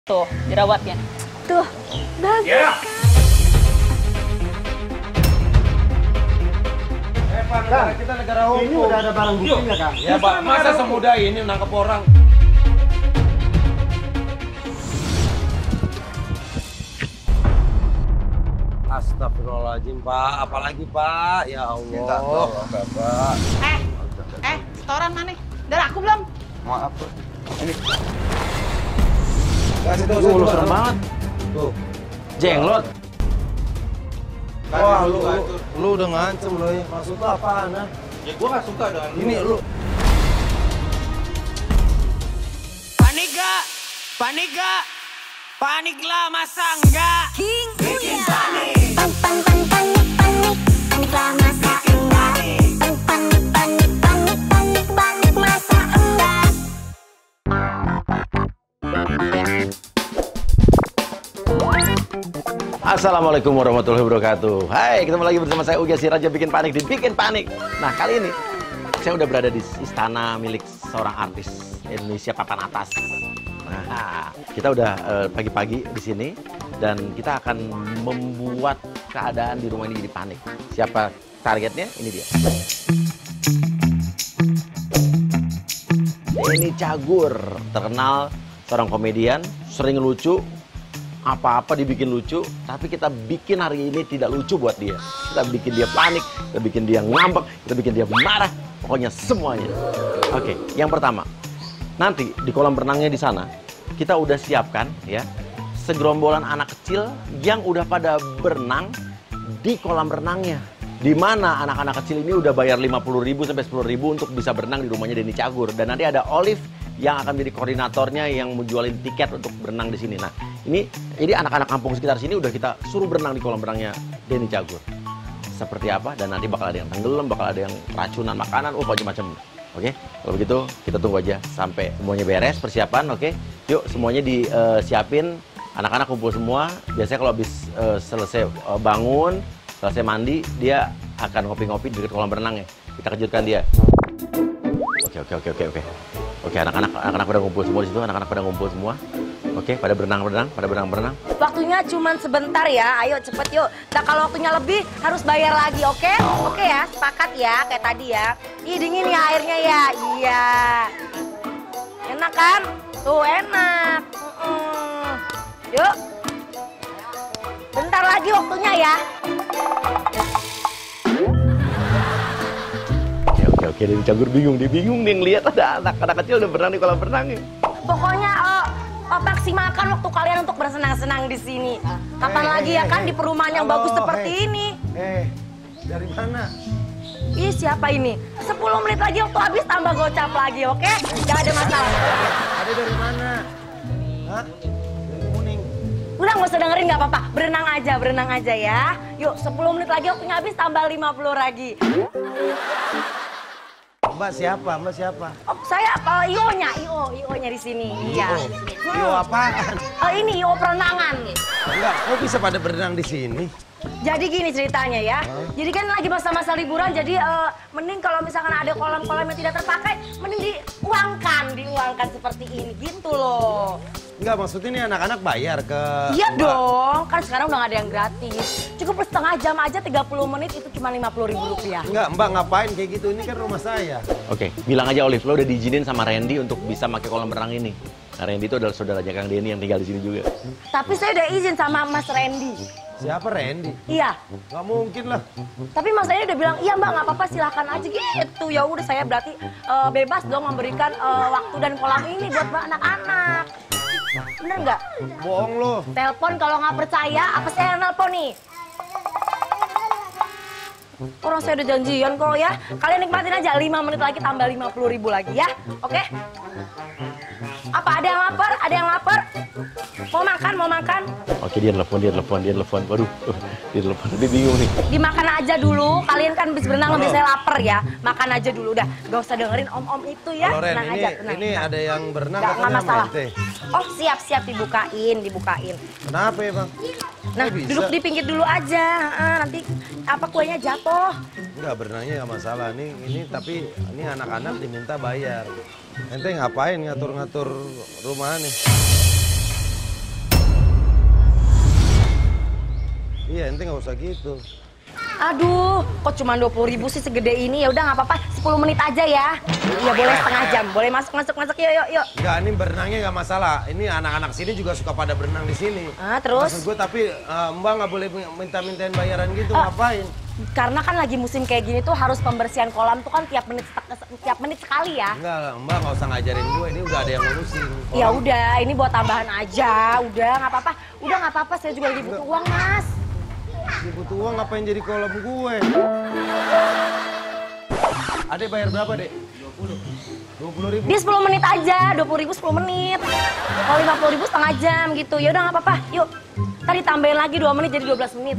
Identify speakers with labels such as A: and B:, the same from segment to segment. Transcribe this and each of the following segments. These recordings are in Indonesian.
A: Tuh, jerawatnya. Tuh, bagus.
B: Yeah.
C: Pak, kita negara hukum. Ini udah ada barang buktinya, Kang.
B: Ya, Pak, masa semudah ini nangkep orang?
C: Astagfirullahaladzim, Pak. Apalagi, Pak? Ya Allah.
D: Minta tolong, Bapak.
A: Setoran mana? Udah laku belum?
D: Maaf, Pak. Ini.
C: Kasih tahu
D: Lu
C: serem
D: banget.
C: Tuh.
D: Jenglot.
C: Wah, lu udah ngancem lo ya. Maksud lu apaan, ha?
B: Ya, gua nggak suka dengan
C: Ini lu.
E: Panik gak? Panik gak? Panik lah, masa enggak? Bikin panik.
F: Panik lah masa enggak. Panik masa enggak.
D: Assalamualaikum warahmatullahi wabarakatuh. Hai, ketemu lagi bersama saya Uga, si Raja Bikin Panik di Bikin Panik. Nah, kali ini saya udah berada di istana milik seorang artis Indonesia papan atas. Nah, kita udah pagi-pagi di sini dan kita akan membuat keadaan di rumah ini jadi panik. Siapa targetnya? Ini dia. Denny Cagur, terkenal seorang komedian, sering lucu. Apa-apa dibikin lucu, tapi kita bikin hari ini tidak lucu buat dia. Kita bikin dia panik, kita bikin dia ngambek, kita bikin dia marah, pokoknya semuanya. Oke, yang pertama, nanti di kolam renangnya di sana, kita udah siapkan ya, segerombolan anak kecil yang udah pada berenang di kolam renangnya. Di mana anak-anak kecil ini udah bayar 50.000 sampai 10.000 untuk bisa berenang di rumahnya Denny Cagur. Dan nanti ada Olive yang akan menjadi koordinatornya yang mau jualin tiket untuk berenang di sini. Nah, ini anak-anak kampung sekitar sini udah kita suruh berenang di kolam renangnya Denny Cagur. Seperti apa? Dan nanti bakal ada yang tenggelam, bakal ada yang racunan makanan, macam-macam. Oke? Kalau begitu kita tunggu aja sampai semuanya beres persiapan, oke? Yuk, semuanya disiapin, anak-anak kumpul semua. Biasanya kalau habis selesai bangun, selesai mandi, dia akan ngopi-ngopi di dekat kolam renang ya. Kita kejutkan dia. Oke. Oke, anak-anak pada ngumpul semua di situ, anak-anak pada ngumpul semua. Oke, pada berenang.
A: Waktunya cuma sebentar ya, ayo cepet yuk. Nah kalau waktunya lebih harus bayar lagi, oke? Oke ya, sepakat ya, kayak tadi ya. Ih dingin ya airnya ya, iya. Enak kan? Tuh enak. Yuk. Bentar lagi waktunya ya.
D: Oke, Denny Cagur bingung nih ngeliat ada anak-anak kecil udah berenang di kolam renang nih.
A: Pokoknya maksimalkan waktu kalian untuk bersenang-senang di sini. Kapan lagi ya kan di perumahan yang bagus seperti ini.
C: Dari mana?
A: Ih siapa ini? 10 menit lagi waktu habis tambah gocap lagi, oke? Gak ada masalah.
C: Ada dari mana? Hah? Dari Kuning.
A: Udah nggak usah dengerin nggak apa-apa. Berenang aja ya. Yuk 10 menit lagi waktunya habis tambah 50 lagi.
C: Mbak siapa?
A: Oh saya Io-nya di sini. Iya.
C: Io apaan?
A: Ini Io perenangan.
C: Enggak, kok bisa pada berenang di sini?
A: Jadi gini ceritanya ya. Jadi kan lagi masa-masa liburan, jadi mending kalau misalkan ada kolam-kolam yang tidak terpakai, mending diuangkan seperti ini gitu loh.
C: Enggak, maksudnya ini anak-anak bayar ke...
A: Iya dong, kan sekarang udah gak ada yang gratis. Cukup setengah jam aja 30 menit itu cuma Rp50.000.
C: Enggak, Mbak ngapain kayak gitu? Ini kan rumah saya.
D: Oke, bilang aja Olive, lo udah diizinin sama Randy untuk bisa pakai kolam renang ini. Nah, Randy itu adalah saudaranya Kang Denny yang tinggal di sini juga.
A: Tapi saya udah izin sama Mas Randy.
C: Siapa Randy?
A: Iya.
C: Nggak mungkin lah.
A: Tapi Mas Randy udah bilang, iya Mbak nggak apa-apa silahkan aja gitu. Ya udah saya berarti bebas dong memberikan waktu dan kolam ini buat anak-anak. Bener nggak?
C: Bohong lo.
A: Telepon kalau nggak percaya, apa saya yang nelpon nih? Orang saya udah janjian kok ya. Kalian nikmatin aja 5 menit lagi tambah 50.000 lagi ya. Oke? Apa ada yang lapar? Ada yang lapar? Mau makan?
D: Oke, dia telepon. Waduh, dia telepon. Tapi bingung nih.
A: Dimakan aja dulu. Kalian kan habis berenang, lebih saya lapar ya. Makan aja dulu udah. Gak usah dengerin om-om itu ya.
C: Halo Ren,
A: Tenang aja, tenang.
C: ini ada yang berenang
A: Nggak
C: katanya
A: masalah.
C: sama ente.
A: Oh siap dibukain.
C: Kenapa ya Bang?
A: Nah
C: Kok bisa?
A: duduk di pinggir dulu aja. Nanti apa kuenya jatuh.
C: Enggak, berenangnya nggak masalah. Tapi ini anak-anak diminta bayar. Ente ngapain ngatur-ngatur rumah nih? ente nggak usah gitu.
A: Aduh, kok cuma 20.000 sih segede ini? Ya udah nggak apa-apa, 10 menit aja ya. Iya boleh setengah jam, boleh masuk yuk.
C: Enggak, ini berenangnya nggak masalah. Ini anak-anak sini juga suka pada berenang di sini.
A: Ah, terus?
C: Maksud gue tapi Mbak nggak boleh minta-mintain bayaran gitu, ngapain?
A: Karena kan lagi musim kayak gini tuh harus pembersihan kolam tuh kan tiap menit sekali ya.
C: Enggak, Mbak nggak usah ngajarin gue. Ini udah ada yang ngurusin.
A: Ya udah, ini buat tambahan aja. Udah nggak apa-apa. Udah nggak apa-apa. Saya juga lagi butuh uang, Mas.
C: Dia butuh uang ngapain jadi kolam gue? Adek bayar berapa, Dek? 20.000.
A: Dia 10 menit aja, 20.000 10 menit. Kalau 50.000 setengah jam gitu. Ya udah nggak apa-apa. Yuk, tadi tambahin lagi 2 menit jadi 12 menit.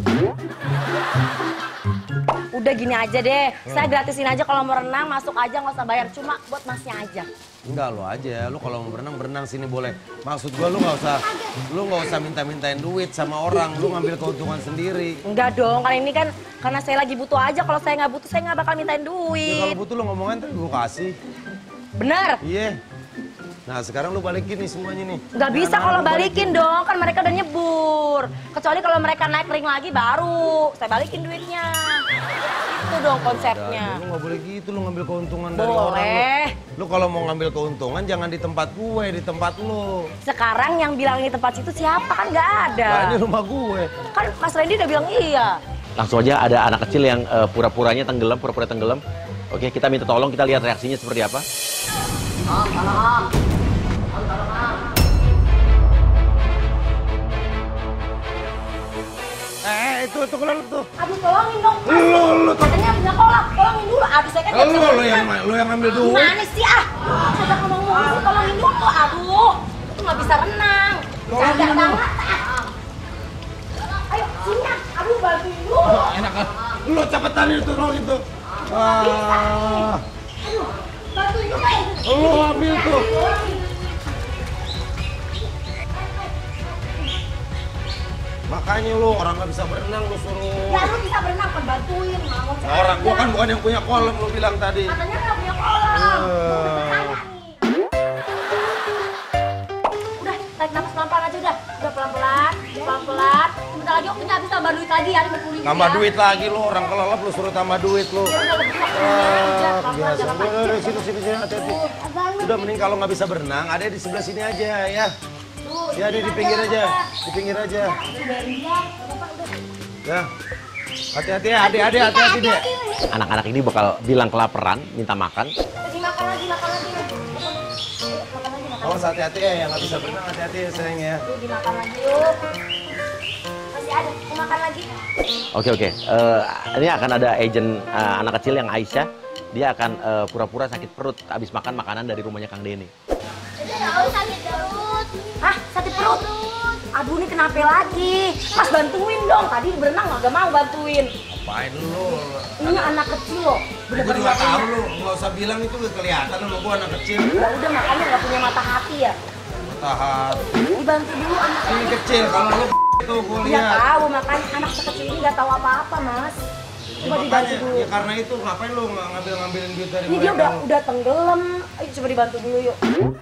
A: Udah gini aja deh, saya gratisin aja kalau mau renang, masuk aja nggak usah bayar, cuma buat masnya aja.
C: Enggak, lo aja. Lo kalau mau berenang sini boleh. Maksud gue lu nggak usah minta-mintain duit sama orang. Lu ngambil keuntungan sendiri.
A: Enggak dong, karena saya lagi butuh aja. Kalau saya nggak butuh, saya nggak bakal mintain
C: Ya
A: duit.
C: kalau butuh lu ngomongin ntar gue kasih.
A: Bener?
C: Iya. Nah sekarang lu balikin nih semuanya nih.
A: Nggak bisa
C: Nah,
A: kalau
C: lu
A: balikin dong, kan mereka udah nyebur. Kecuali kalau mereka naik ring lagi baru saya balikin duitnya. Itu dong konsepnya.
C: Lu nggak boleh gitu, lu ngambil keuntungan dari orang.
A: Boleh.
C: Lu kalau mau ngambil keuntungan jangan di tempat gue, di tempat lu.
A: Sekarang yang bilang ini tempat situ siapa? Kan nggak ada.
C: Nah, ini rumah gue.
A: Kan Mas Randy udah bilang iya.
D: Langsung aja ada anak kecil yang pura-pura tenggelam. Oke, kita minta tolong, kita lihat reaksinya seperti apa.
C: Itu kelelep tuh.
A: Aduh tolongin dong.
C: Lu
A: Katanya punya kolak, tolongin dulu. Aduh saya kan
C: lu yang ngambil duit.
A: Gimana sih ah? Sudah ngomong sih tolongin dulu. Aduh, itu nggak bisa renang. Canda banget. Ayo sini ah. Aduh bantuin dulu.
C: Enak kan? Lu cepetan itu dong itu.
A: Aduh, bantuin dulu.
C: Lu ambil tuh. Makanya lu orang nggak bisa berenang lu suruh.
A: Ya lu bisa berenang kan bantuin. Mau
C: Orang gua kan bukan yang punya kolam lu bilang tadi.
A: katanya nggak punya kolam. Udah, tarik nafas pelan-pelan aja udah. Udah pelan-pelan. Sebentar lagi waktunya habis tambah duit lagi ya 50.000
C: Tambah
A: ya.
C: duit lagi lu, orang kelelep lu suruh tambah duit lu.
A: Ya udah lebih aja.
C: Biasa.
A: Pelan-pelan
C: Udah, sini hati-hati. Udah mending kalau nggak bisa berenang, ada di sebelah sini aja ya. Ya, ada di pinggir aja. Ya. Hati-hati ya, hati-hati deh.
D: Anak-anak ini bakal bilang kelaparan, minta makan.
A: Makan lagi.
C: Awas hati-hati ya, yang nggak bisa berenang hati-hati ya sayang ya.
A: Dimakan lagi yuk. Masih ada, mau makan lagi.
D: Oke. Ini akan ada agent anak kecil yang Aisyah. Dia akan pura-pura sakit perut habis makan makanan dari rumahnya Kang Denny.
F: Sakit perut.
A: Hah, sakit perut? Aduh, ini kenapa lagi? Mas bantuin dong, tadi berenang nggak mau bantuin.
C: Apain lu?
A: Ini anak kecil loh,
C: Gue
A: bener-bener
C: juga
A: nggak punya.
C: tahu lu, nggak usah bilang itu udah kelihatan lu gua anak kecil.
A: Ya udah makanya nggak punya mata hati ya.
C: Tahan.
A: Dibantu dulu anak
C: Ini kecil, kalau lu itu gua
A: Dia
C: lihat.
A: tahu, makanya anak sekecil ini nggak tahu apa-apa, Mas. Coba dibantu
C: Makanya,
A: dulu.
C: ya karena itu ngapain lu ngambilin duit dari
A: Ini dia
C: mereka?
A: udah tenggelam. Ayo coba dibantu dulu yuk.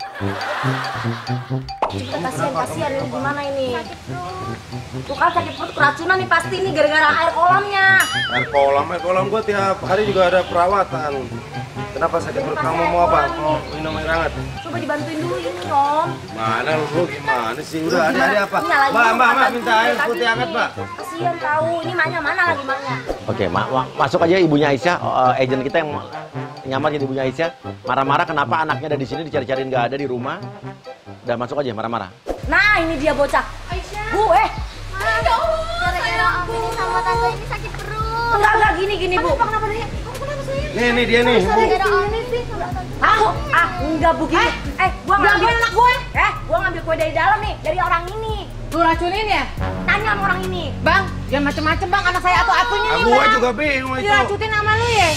A: Coba kasihan ini gimana ini? Tuh kan sakit perut keracunan nih pasti nih gara-gara air kolamnya.
C: Air kolam gua tiap hari juga ada perawatan. Kenapa sakit perut kamu mau apa? Mau minum air hangat?
A: Coba dibantuin dulu ini Om.
C: Mana lu gimana sih? Udah ada apa?
A: Nyalain dulu,
C: Mbak,
A: bantuin
C: minta air
A: tadi
C: putih hangat,
A: nih.
C: Mbak.
A: Kasihan tahu. Ini mana lagi maknya?
D: Oke, masuk aja ibunya Aisyah, agent kita yang nyamar jadi ibunya Aisyah. Marah-marah kenapa anaknya ada di sini dicari-cariin nggak ada di rumah. Udah masuk aja marah-marah.
A: Nah ini dia bocah. Gue.
F: Gara-gara aku sama tante ini sakit perut.
A: Enggak gini Bu.
F: Kenapa dia? Kamu kenapa sayang?
C: Nih dia nih.
F: Gara-gara ini sih sama tante.
A: Enggak begini. Gua ngambil anak gue. Gua ngambil kue dari dalam nih, dari orang ini.
G: Lu racunin ya?
A: Tanya sama orang ini.
G: Bang, jangan macem-macem bang, anak saya atu-atunya nih
C: Gua
G: bang.
C: juga bingung itu.
G: Diracutin sama lu ya?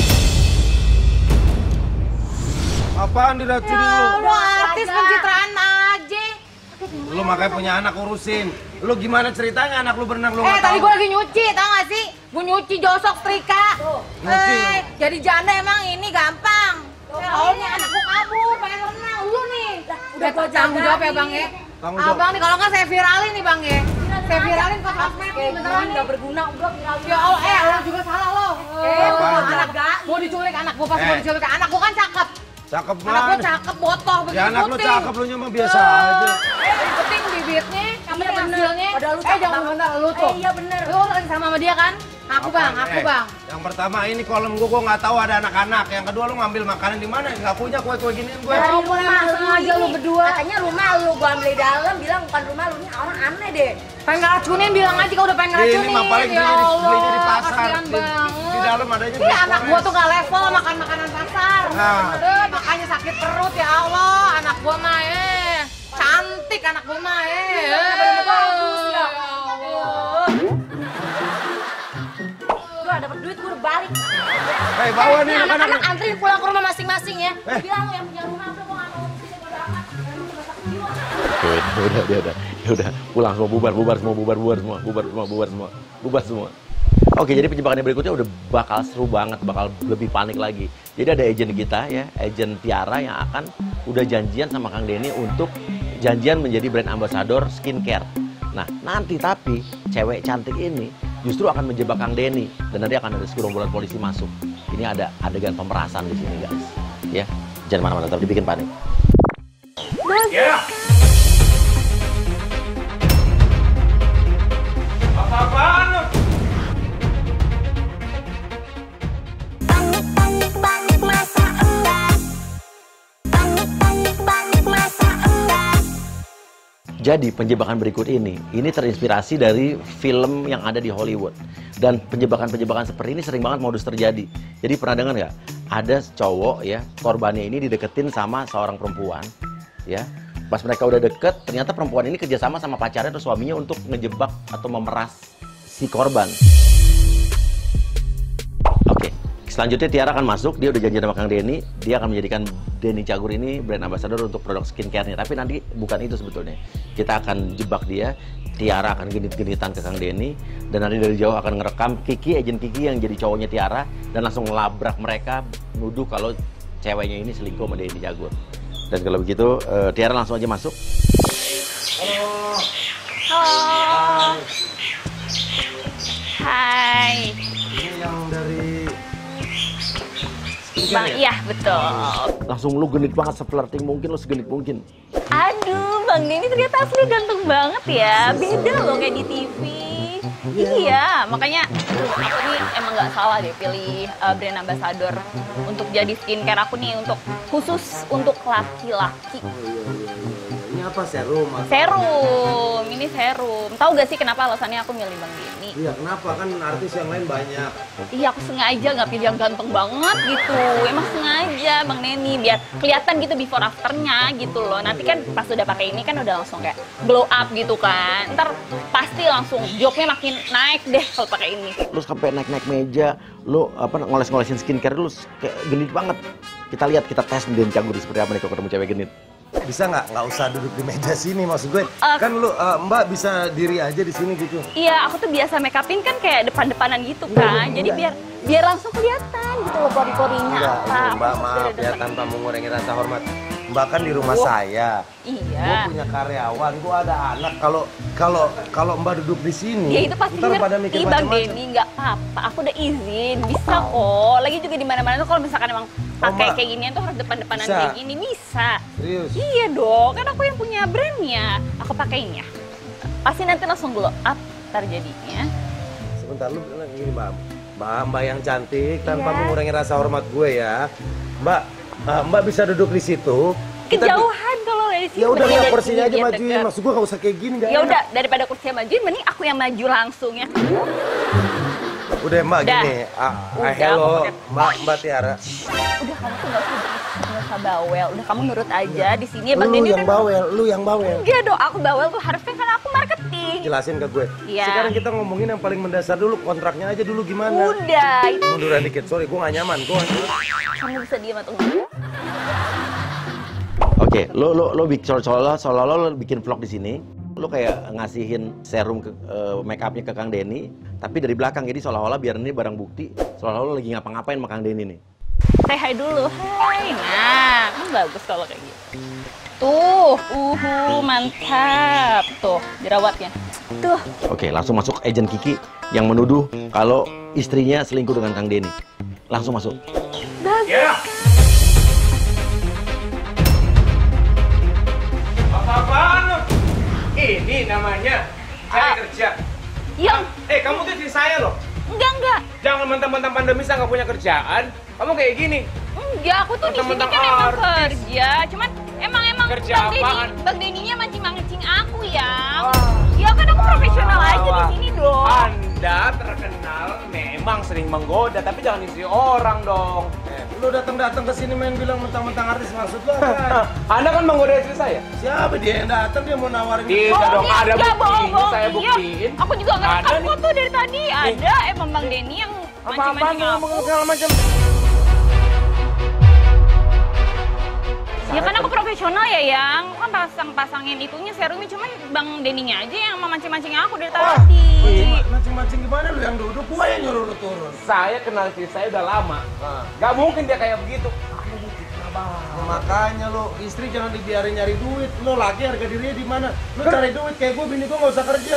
C: Apaan diracunin lu?
G: Lu artis pencitraan aja.
C: Lu makanya punya anak urusin. Lu gimana ceritanya anak lu berenang lu nggak
G: Tadi
C: tahu?
G: gua lagi nyuci, tau gak sih? Gua nyuci josok setrika.
C: Nyuci.
G: Jadi janda emang ini gampang. Soalnya anak gua kabur, pengen renang. Lu nih.
A: Udah gua
G: tanggung jawab ya
A: jagain.
G: bang ya.
C: Tanggung jawab.
G: Abang nih kalau nggak saya viralin nih bang ya. saya viralin ke sosmed nih, beneran nih.
A: Nggak berguna, udah viralin.
G: Ya Allah, lo juga salah lo.
C: Apaan?
G: Anak mau diculik anak gua, pas mau diculik anak gua kan cakep.
C: Cakep
G: Anak gua
C: banget.
G: cakep, botoh, begitu
C: Ya anak lu
G: putih.
C: cakep, lu mah biasa aja.
G: Yang penting bibitnya, yang penting hasilnya.
A: Padahal lu cakep
G: jangan
A: banget.
G: bener lu tuh.
A: Iya bener.
G: Lu lagi sama dia kan? Aku bang, aku bang.
C: Yang pertama ini kolom gua nggak tahu ada anak-anak. Yang kedua lu ngambil makanan di mana? Nggak punya kue-kue giniin gue.
A: Dari
G: ampun,
A: rumah
G: emang
A: lu
G: sengaja lu
A: ini.
G: berdua.
A: Katanya rumah lu, gua ambil di dalam, bilang bukan rumah lu. Ini orang aneh deh.
G: Pengen ngeracunin, bilang aja kalau udah pengen
C: Ini
G: ngeracunin.
C: mah paling
G: Ya
C: belinya di
G: Allah,
C: pasar.
G: kasihan
C: Di
G: banget.
C: dalam adanya
G: Ih, anak gua tuh gak level makan makanan pasar.
C: Nah.
G: Makanya sakit perut ya Allah. Anak gua mah cantik anak gua mah
A: bagus ya.
G: Allah.
A: Gua dapat duit, gua udah balik.
C: bawa nih
A: Ini
C: anak-anak.
A: anak-anak anterin pulang ke rumah masing-masing ya.
C: Eh.
A: Bilang lu yang punya rumah, udah gua nggak mau di sini, bodo amat. Dan lu nggak sakit jiwa.
D: Udah, pulang semua, bubar semua. Oke, jadi penjebakan yang berikutnya udah bakal seru banget, bakal lebih panik lagi. Jadi ada agent kita ya, agent Tiara yang akan udah janjian sama Kang Denny untuk janjian menjadi brand ambassador skincare. Nah, nanti tapi cewek cantik ini justru akan menjebak Kang Denny dan nanti akan ada segerombolan polisi masuk. Ini ada adegan pemerasan di sini, guys. Ya, jangan mana-mana, tapi dibikin panik.
B: Apa-apaan lu?
D: Jadi penjebakan berikut ini terinspirasi dari film yang ada di Hollywood. Dan penjebakan-penjebakan seperti ini sering banget modus terjadi. Jadi pernah dengar nggak? Ada cowok ya, korbannya ini dideketin sama seorang perempuan. Ya, pas mereka udah deket, ternyata perempuan ini kerjasama sama pacarnya atau suaminya untuk ngejebak atau memeras si korban. Oke, selanjutnya Tiara akan masuk, dia udah janji sama Kang Denny, dia akan menjadikan Denny Cagur ini brand ambassador untuk produk skincare-nya. Tapi nanti bukan itu sebetulnya. Kita akan jebak dia, Tiara akan genit-genitan ke Kang Denny, dan nanti dari jauh akan ngerekam Kiki, agent Kiki yang jadi cowoknya Tiara, dan langsung ngelabrak mereka, nuduh kalau ceweknya ini selingkuh sama Denny Cagur. Dan kalau begitu, Tiara langsung aja masuk.
A: Halo. Hai.
C: Ini yang dari
A: Bang, iya betul.
D: Langsung lu genit banget, se-flirting mungkin, lu segenit mungkin.
A: Aduh, Bang Denny ternyata asli ganteng banget ya. Beda loh kayak di TV. Iya, makanya aduh, aku nih emang nggak salah deh pilih brand ambassador untuk jadi skincare aku nih, untuk khusus untuk laki-laki.
C: ini apa serum?
A: Serum, ini serum. Tahu gak sih kenapa alasannya aku milih Bang Denny?
C: Iya, kenapa? Kan artis yang lain banyak.
A: Iya, aku sengaja nggak pilih yang ganteng banget gitu. Emang sengaja Bang Denny biar kelihatan gitu before afternya gitu loh. Nanti kan pas udah pakai ini kan udah langsung kayak glow up gitu kan. Ntar pasti langsung jobnya makin naik deh kalau pakai ini.
D: Lu sampai naik-naik meja, lu ngoles-ngolesin skincare lu kayak genit banget. Kita lihat, kita tes Denny Cagur seperti apa nih kalau ketemu cewek genit.
C: Bisa nggak usah duduk di meja sini, maksud gue. Kan lu Mbak bisa diri aja di sini gitu.
A: Iya, aku tuh biasa make upin kan kayak depan-depanan gitu kan. Jadi biar langsung kelihatan gitu loh pori-porinya apa.
C: Mbak,
A: Aku
C: maaf
A: udah
C: ya,
A: datang.
C: tanpa mengurangi rasa hormat. Mbak kan di rumah saya.
A: Iya.
C: Gue punya karyawan, gue ada anak. Kalau Mbak duduk di sini,
A: Ya itu pasti
C: ntar pada mikir
A: ngerti Bang
C: macam-macam.
A: Denny, nggak apa-apa. Aku udah izin, bisa kok. Lagi juga di mana-mana tuh kalau misalkan emang pakai
C: Mbak.
A: kayak ginian tuh harus depan-depanan
C: Bisa.
A: kayak gini, bisa.
C: Serius?
A: Iya dong, kan aku yang punya brandnya. Aku pakainya. Pasti nanti langsung glow up terjadinya.
C: Sebentar, lu bilang gini Mbak yang cantik, tanpa
A: Iya.
C: mengurangi rasa hormat gue ya. Mbak bisa duduk di situ. Kita
A: Kejauhan kalau dari sini.
C: Ya udah,
A: mending
C: nggak
A: dari
C: kursinya
A: sini
C: aja
A: biar
C: majuin.
A: deket.
C: Maksud gue nggak usah kayak gini, nggak
A: Ya
C: enak.
A: udah, daripada kursinya majuin, mending aku yang maju langsung ya.
C: Udah Mbak
A: Udah.
C: gini.
A: Udah,
C: Hello,
A: aku
C: Mbak Tiara.
A: Udah, kamu tuh nggak usah bawel. Udah, kamu nurut aja di sini ya Bang
C: Lu
A: Denny.
C: yang bawel, lu yang bawel.
A: Enggak dong, aku bawel tuh harusnya kan aku marketing.
C: Jelasin ke gue.
A: Iya.
C: Sekarang kita ngomongin yang paling mendasar dulu, kontraknya aja dulu gimana.
A: Udah, itu
C: Munduran dikit, sorry gue gak nyaman.
A: kamu bisa diam atau enggak?
D: Oke, lo seolah-olah lo bikin vlog di sini. Lo kayak ngasihin serum ke make upnya ke Kang Denny, tapi dari belakang. Jadi seolah-olah biar ini barang bukti, seolah-olah lo lagi ngapa-ngapain sama Kang Denny nih.
A: Say hi dulu, hai. Nah, kan bagus kalau kayak gitu. Tuh, mantap. Tuh, jerawatnya. Tuh.
D: Oke, langsung masuk agent Kiki yang menuduh kalau istrinya selingkuh dengan Kang Denny. Langsung masuk.
B: Ya. Apa-apaan lu? Ini namanya cari kerja.
A: Iya.
B: Kamu tuh istri saya loh.
A: Enggak.
B: Jangan mentang-mentang pandemi saya nggak punya kerjaan. Kamu kayak gini.
A: Enggak, aku tuh di sini
B: Mentang-mentang
A: kan emang
B: artis.
A: kerja. Cuman emang
B: Kerja
A: Bang Denny,
B: apaan?
A: Bang Denny-nya mancing-mancing aku ya. Ya kan aku profesional aja di sini dong.
B: Anda terkenal memang sering menggoda, tapi jangan istri orang dong.
C: Lu datang-datang ke sini main bilang mentang-mentang artis, maksud lu apa?
B: Anda kan menggoda istri saya.
C: Siapa dia yang datang, dia mau nawarin?
B: Tidak dong, ada
A: Enggak,
B: bukti.
A: bohong.
B: Saya
A: Iya.
B: buktiin.
A: Aku juga ngerekam
B: Ada nih.
A: foto dari tadi. Ada emang Bang Denny yang
B: Apa-apaan
A: mancing-mancing aku.
B: ngomong segala macam.
A: Ya kan aku profesional ya, Yang. Kan pasang-pasangin itunya serumnya, cuman Bang Denny-nya aja yang mancing-mancing aku dari tadi.
C: Macing-macing gimana lu yang duduk? Gua yang nyuruh lu turun.
B: Saya kenal istri saya udah lama. Gak mungkin dia kayak begitu.
C: Makanya lo istri jangan dibiarin nyari duit. Lo laki harga dirinya di mana? Lo cari duit kayak gue, bini gue nggak usah kerja.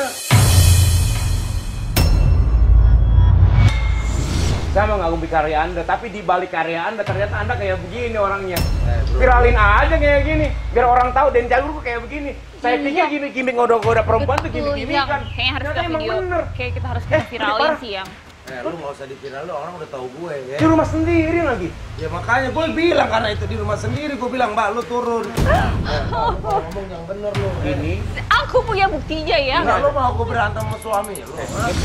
B: Saya mengagumi karya Anda, tapi di balik karya Anda ternyata Anda kayak begini orangnya. Viralin aja kayak gini, biar orang tahu Dan Jagur kayak begini. Saya pikir gimmick ngoda-ngoda perempuan tuh gimmick kan.
A: Kayaknya harus
B: Ternyata
A: kita
B: emang
A: video.
B: bener.
A: Kayak kita harus kita viralin
B: parah.
A: sih, Yang.
C: Lu nggak usah diviral, lo orang udah tahu gue ya.
B: Di rumah sendiri lagi.
C: Ya makanya gue bilang karena itu di rumah sendiri, gue bilang Mbak lu turun. Ngomong yang bener lo.
B: Ini
A: Aku punya buktinya ya.
C: Enggak, lo mau gue berantem sama suami lo.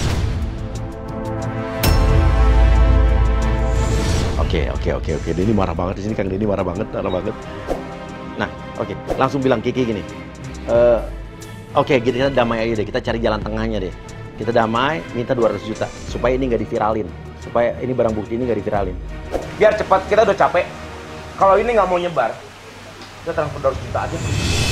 D: Oke. Denny marah banget di sini, Kang Denny marah banget. Nah, oke, langsung bilang Kiki gini. Oke, kita damai aja deh, kita cari jalan tengahnya deh. Kita damai, minta 200 juta supaya ini nggak diviralin, supaya ini barang bukti ini nggak diviralin.
B: biar cepat, kita udah capek. Kalau ini nggak mau nyebar, kita transfer 200 juta aja.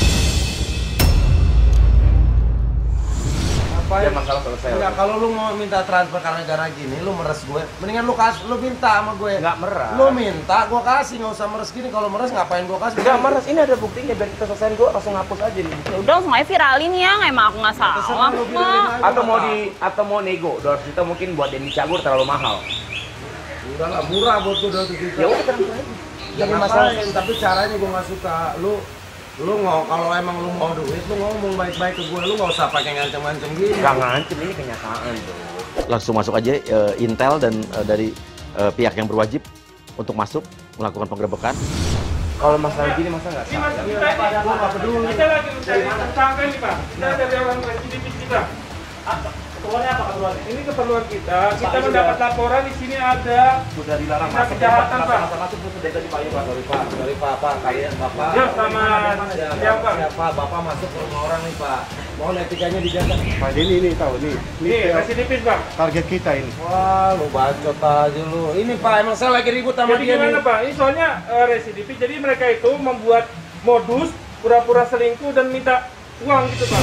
B: Biar masalah selesai.
C: Enggak, kalau lu mau minta transfer karena gara gini, lu meres gue. Mendingan lu minta sama gue.
B: Nggak meres.
C: Lu minta, gue kasih, nggak usah meres gini. Kalau meres ngapain gue kasih?
B: Enggak, Maras, ini ada buktinya biar kita selesaiin, gue langsung hapus aja nih.
A: Ya udah langsung aja viralin ya, emang aku nggak salah
C: Terserah lu, viralin
A: kok.
C: aja.
B: Atau mau nego, 200 juta mungkin buat Denny Cagur terlalu mahal.
C: Udah lah, murah buat gue 200 juta.
B: Ya udah transfer aja.
C: Jadi masalah, tapi caranya gue nggak suka. Lu kalau emang lu mau duit, lu ngomong baik-baik ke gue. Lu nggak usah pakai ngancem-ngancem gini.
B: Gak ngancem, ini kenyataan tuh.
D: Langsung masuk aja intel dan dari pihak yang berwajib untuk masuk melakukan penggerebekan.
B: Kalau masalah gini masa nggak salah?
C: Gue nggak peduli.
H: Kita lagi mencari tersangka nih Pak. Kita dari orang residivis kita. Keperluannya apa keperluannya? Ini keperluan kita. Kita mendapat laporan di sini ada
B: Sudah dilarang
H: tindak kejahatan Pak.
B: masuk sudah tadi Pak.
C: Sorry Pak, kalian Bapak.
H: Ya, sama siapa?
C: Siapa? Bapak masuk ke rumah orang nih Pak. Mohon etikanya dijaga.
H: Pak ini tahu nih. Ini residivis Pak.
C: Target kita ini. Wah, lu bacot aja lu. Ini Pak, emang saya lagi ribut sama
H: Jadi
C: dia
H: gimana
C: nih.
H: Pak? Ini soalnya residivis. Jadi mereka itu membuat modus pura-pura selingkuh dan minta uang gitu Pak.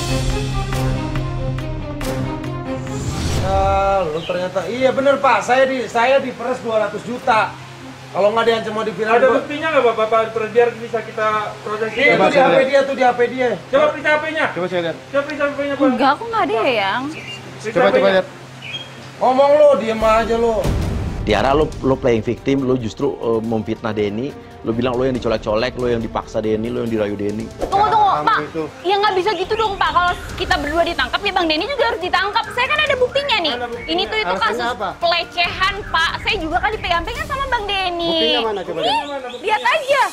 C: Lu ternyata iya bener Pak, saya diperes 200 juta. Kalau nggak diancam mau diviral.
H: Ada buktinya nggak Bapak? Biar bisa kita proses.
C: Iya, itu di HP dia tuh, di HP dia.
H: Coba periksa HP-nya.
C: Coba saya lihat.
H: Coba periksa HP-nya Pak.
A: Enggak, aku nggak ada ya, Yang.
H: Periksa HP-nya.
C: lihat. Ngomong lu, diem aja lu.
D: Tiara, lo playing victim, lo justru memfitnah Denny. Lo bilang lo yang dicolek-colek, lo yang dipaksa Denny, lo yang dirayu Denny.
A: Tunggu, Pak. Ya nggak bisa gitu dong, Pak. Kalau kita berdua ditangkap, ya Bang Denny juga harus ditangkap. Saya kan ada buktinya nih. Ini tuh itu kasus pelecehan, Pak. Saya juga kan dipegang-pegang sama Bang Denny. Buktinya mana? Coba lihat aja.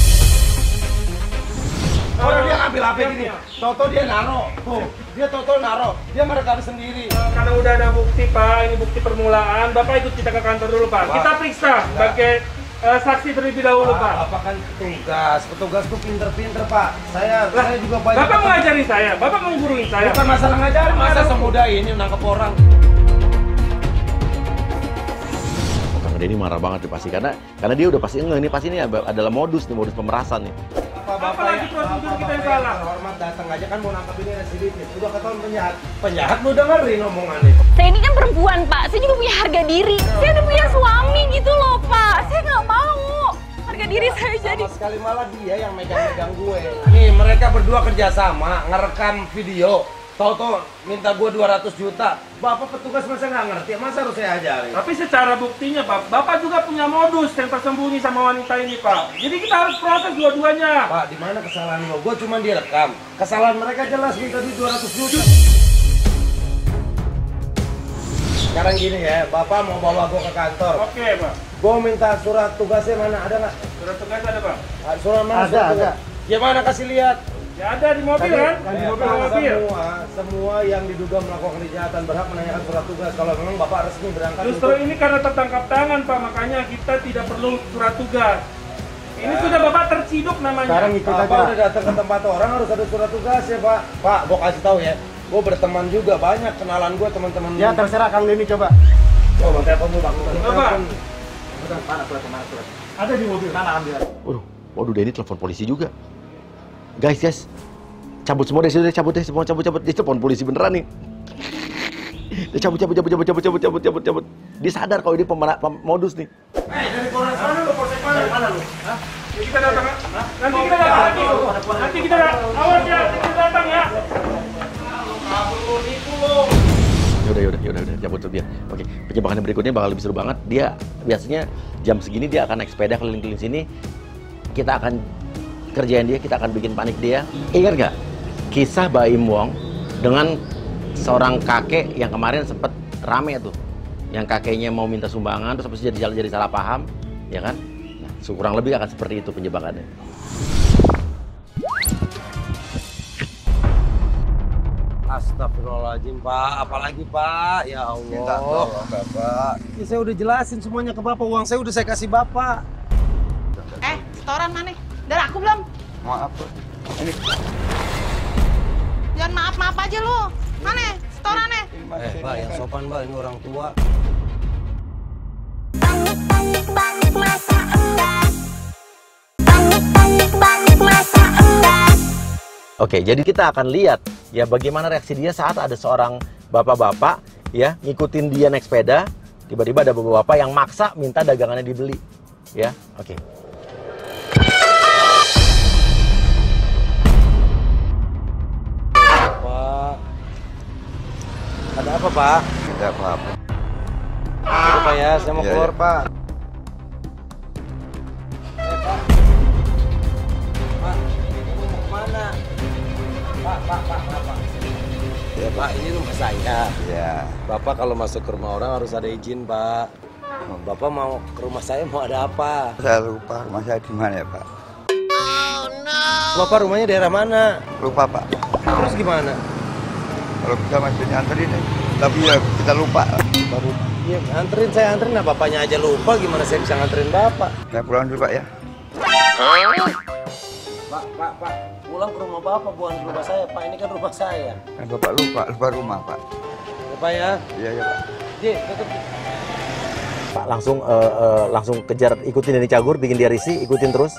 C: Orang dia ngambil HP gini, Toto dia naro, tuh, dia Toto naro, dia merekam sendiri.
H: Karena udah ada bukti Pak, ini bukti permulaan. Bapak ikut kita ke kantor dulu Pak. Kita periksa sebagai saksi terlebih dahulu Pak.
C: Bapak kan petugas tuh pinter-pinter Pak. Saya juga banyak.
H: Bapak mengajari saya, Bapak menggurui saya.
C: Bukan masalah ngajarin, masa semudah ini nangkep orang.
D: Kang Denny marah banget nih pasti karena dia udah pasti ini pasti ini adalah modus pemerasan nih.
H: Apa lagi prosedur kita yang salah?
C: Hormat datang aja kan mau nangkep ini residivis. Udah ketahuan penjahat lu dengerin omongannya.
A: Saya ini kan perempuan, Pak. Saya juga punya harga diri. Saya udah punya suami gitu loh, Pak. Saya nggak mau. Harga diri saya jadi.
C: Sama sekali malah dia yang megang-megang gue. Nih mereka berdua kerjasama ngerekam video. Tahu-tahu minta gua 200 juta. Bapak petugas masa nggak ngerti, masa harus saya ajarin?
H: Tapi secara buktinya Pak, Bapak juga punya modus yang tersembunyi sama wanita ini Pak. Jadi kita harus proses dua-duanya.
C: Pak, di mana kesalahan lo? Gua cuma direkam. Kesalahan mereka jelas minta duit 200 juta. Sekarang gini ya, Bapak mau bawa gua ke kantor.
H: Oke Pak.
C: Gua minta surat tugasnya mana? Ada nggak?
H: Surat tugas ada Pak?
C: Surat mana? Ada. Gimana kasih lihat?
H: Ya ada di mobil kan? Di mobil.
C: Semua yang diduga melakukan kejahatan berhak menanyakan surat tugas. Kalau memang Bapak resmi berangkat.
H: Justru ini karena tertangkap tangan Pak, makanya kita tidak perlu surat tugas. Ini sudah Bapak terciduk namanya.
C: Sekarang ikut aja. Bapak udah datang ke tempat orang harus ada surat tugas ya Pak. Pak, gua kasih tahu ya. Gua berteman juga banyak kenalan gua teman-teman.
I: Ya terserah Kang Denny coba.
C: Oh, Bang telepon dulu Bang.
H: Coba.
I: Ada di mobil. Mana ambil?
D: Waduh, Denny telepon polisi juga. Guys, cabut semua deh, sudah cabut deh, semua cabut. Dia telepon polisi beneran nih. Dia cabut. Dia sadar kalau ini modus nih.
H: Dari Polres mana lu? Polsek mana lu? Hah? Kita datang. Nanti kita datang lagi. Nanti kita awas ya, kita datang ya. Yaudah, cabut dia. Oke, penjebakan berikutnya bakal lebih seru banget. Dia biasanya jam segini dia akan naik sepeda keliling-keliling sini. Kita akan kerjaan dia, kita akan bikin panik dia. Ingat nggak kisah Baim Wong dengan seorang kakek yang kemarin sempat rame tuh, yang kakeknya mau minta sumbangan terus habis jadi salah paham, ya kan? Nah, kurang lebih akan seperti itu penjebakannya.
C: Astagfirullahaladzim Pak, apalagi Pak, ya Allah.
J: Minta tolong Bapak.
C: Ya, saya udah jelasin semuanya ke Bapak, uang saya udah saya kasih Bapak.
G: Setoran mana? Dari aku belum?
J: Maaf, ini
G: Jangan maaf-maaf aja lu. Mana setorannya?
C: Pak, yang sopan Pak, ini orang tua.
F: Panik masa enggak. Panik masa enggak.
D: Oke, jadi kita akan lihat ya bagaimana reaksi dia saat ada seorang bapak-bapak ya ngikutin dia naik sepeda, tiba-tiba ada bapak-bapak yang maksa minta dagangannya dibeli. Ya, oke.
C: Ada apa Pak?
J: tidak apa-apa.
C: Ada Pak ya, saya mau
J: Iya,
C: keluar
J: iya.
C: Pak. Pak, ini mau kemana? Pak. Ya Pak, ini rumah saya.
J: Ya,
C: Bapak kalau masuk ke rumah orang harus ada izin Pak. Bapak mau ke rumah saya mau ada apa?
J: saya lupa rumah saya di mana ya Pak.
C: Bapak rumahnya daerah mana?
J: Lupa Pak.
C: Terus gimana?
J: Kalau bisa masih nganterin ya. Tapi ya kita lupa.
C: Baru ya, anterin saya anterin, nah bapaknya aja lupa, gimana saya bisa nganterin bapak?
J: Saya pulang dulu Pak ya.
C: Pak, pulang ke rumah bapak, bukan ke rumah saya. Pak, ini kan rumah saya.
J: Kan Bapak lupa rumah Pak.
C: Ya Pak ya.
J: Iya ya Pak.
C: Ji, tutup.
D: Pak langsung kejar, ikutin Denny Cagur, bikin dia risih, ikutin terus.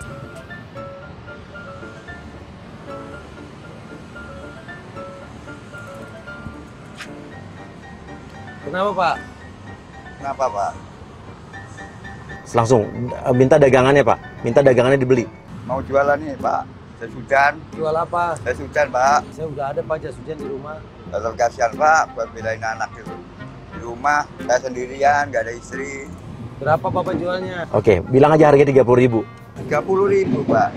C: Kenapa Pak?
J: Kenapa Pak?
D: Langsung minta dagangannya Pak, minta dagangannya dibeli.
J: Mau jualan nih Pak. Jas hujan.
C: Jual apa?
J: Jas hujan Pak.
C: Saya udah ada Pak jas hujan di rumah.
J: Kalau kasihan Pak buat bedain anak itu. Di rumah saya sendirian, nggak ada istri.
C: Berapa Bapak jualnya?
D: Oke, bilang aja harganya 30.000.
J: 30.000 Pak.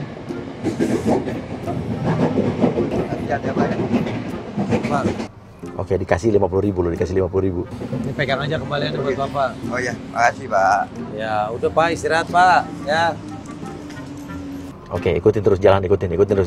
J: Kasihan ya Pak.
C: Pak,
D: Oke, dikasih 50.000 loh, dikasih 50.000.
C: ini pegang aja kembaliannya buat Bapak.
J: Oh ya, makasih Pak.
C: Ya, udah Pak, istirahat Pak. Ya.
D: Oke, ikutin terus jalan, ikutin terus.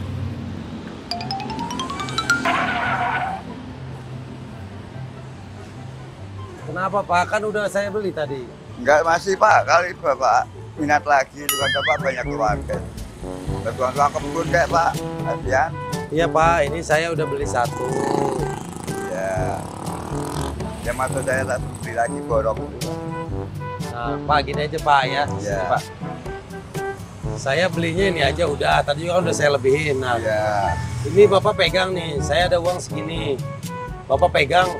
C: Kenapa Pak? Kan udah saya beli tadi.
J: Enggak masih Pak, kali Bapak minat lagi, itu kan Bapak banyak keluarga. Tukang-tukang kebun kayak Pak, kasihan.
C: Iya Pak, ini saya udah beli satu.
J: Ya, ya maksud saya tak beli lagi borong.
C: Nah, Pak gini aja Pak ya. Sini,
J: Ya.
C: Pak. Saya belinya ini aja udah, tadi juga udah saya lebihin. Nah,
J: Ya,
C: ini Bapak pegang nih, saya ada uang segini. Bapak pegang